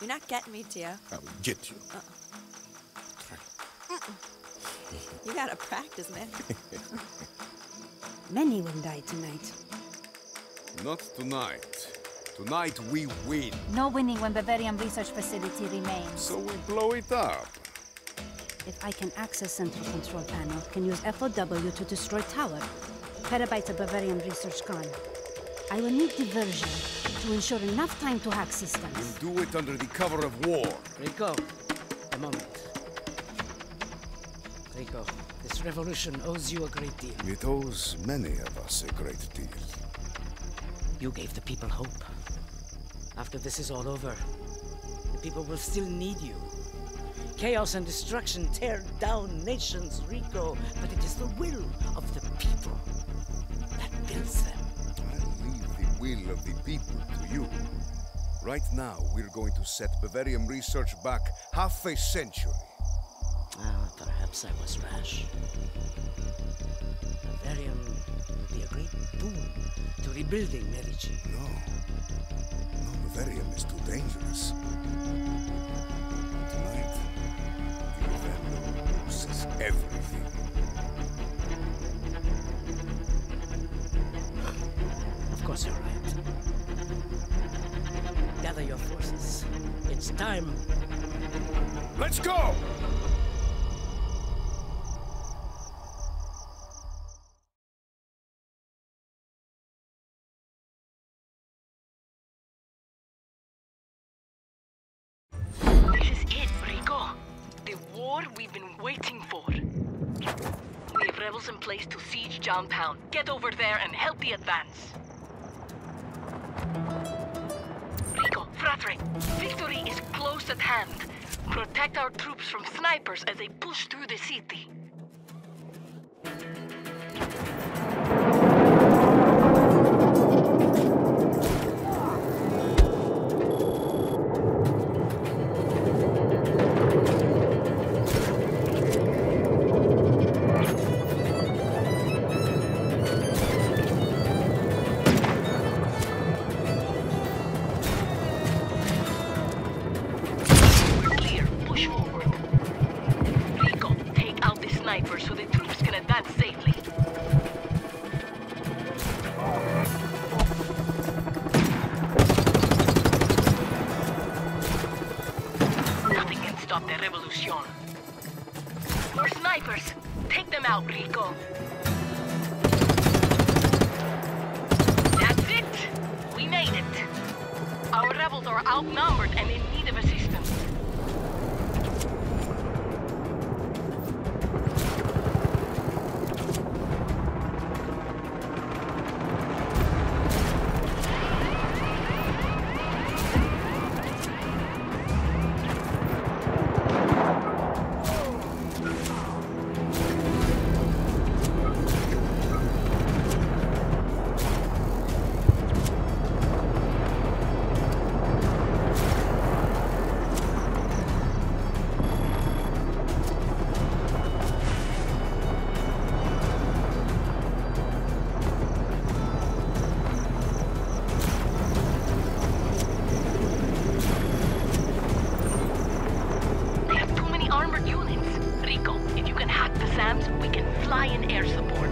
You're not getting me, Tio. I will get you. You gotta practice, man. Many will die tonight. Not tonight. Tonight we win. No winning when Bavarian Research Facility remains. So we blow it up. If I can access Central Control Panel, can use FOW to destroy Tower. Petabytes of Bavarian research gone. I will need diversion to ensure enough time to hack systems. We'll do it under the cover of war. Rico, a moment. Rico, this revolution owes you a great deal. It owes many of us a great deal. You gave the people hope. After this is all over, the people will still need you. Chaos and destruction tear down nations, Rico, but it is the will of the people that builds them. I leave the will of the people to you. Right now, we're going to set Bavarian research back half a century. Perhaps I was rash. Bavarian would be a great boon to rebuilding Medici. No, Bavarian is too dangerous. Tonight, the Bavarian loses everything. Of course you're right. Gather your forces. It's time. Let's go! We've been waiting for. We have rebels in place to siege Johntown. Get over there and help the advance. Rico, Fratre, victory is close at hand. Protect our troops from snipers as they push through the city. So the troops can advance safely. Nothing can stop the revolution. More snipers! Take them out, Rico! That's it! We made it! Our rebels are outnumbered and in need of assistance. We can fly in air support.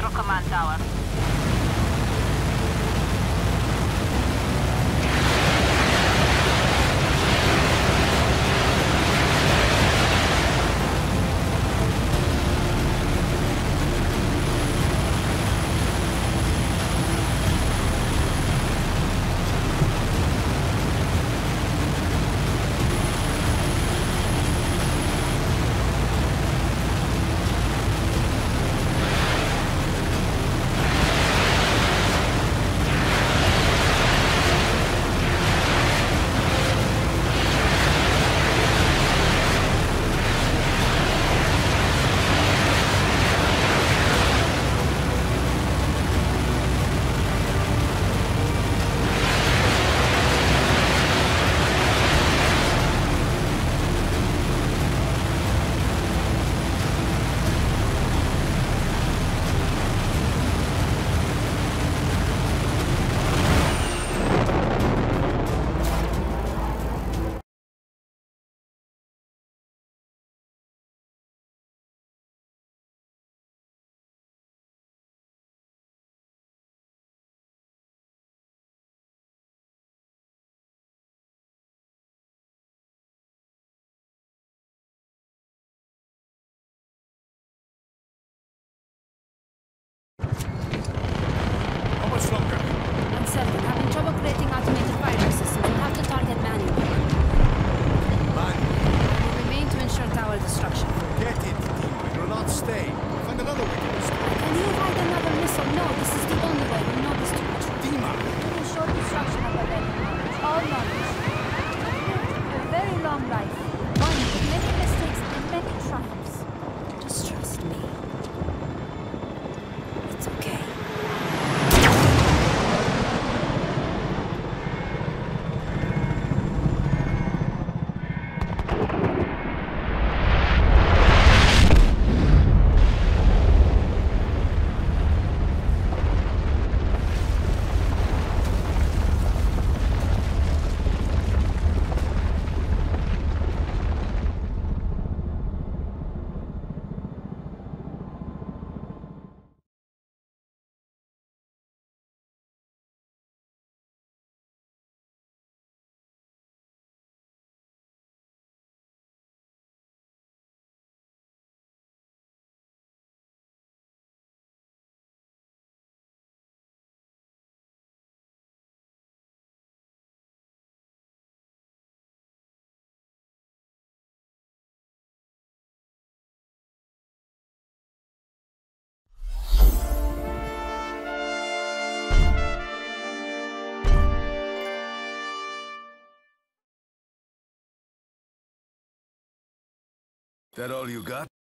Central Command Tower. How much longer? Uncertain. Having trouble creating automated firing systems. We'll have to target manually. Man, We remain to ensure tower destruction. get it, team. Do not stay. Find another way to destroy. Can you ride another missile? No, this is the only way. We know this too much. Dima! To ensure destruction of Bavarian knowledge. All knowledge. A very long life. One with many mistakes and many triumphs. Just trust me. It's okay. That all you got?